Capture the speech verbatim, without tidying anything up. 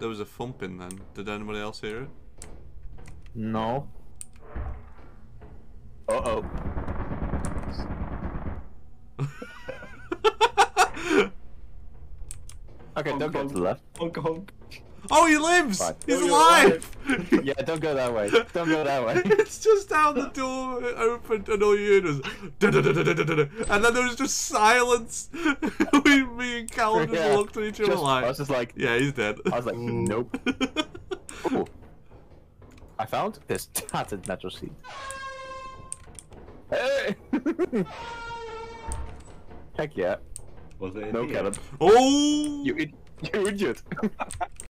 there was a thumping then. Did anybody else hear it? No. Uh oh. Okay, Honk, don't go honk. to the left. Honk honk. Oh, he lives! Fine. He's Oh, you're alive! Yeah, don't go that way. Don't go that way. It's just how the door opened and all you heard was da-da-da-da-da-da-da. And then there was just silence. we, me and Calvin just Yeah. looked at each other Just- like, I was just like, yeah, he's dead. I was like, nope. Ooh. I found this tattered metal sheet. Hey! Heck yeah. Was it in No, here? Kevin. Oh! You, id you idiot.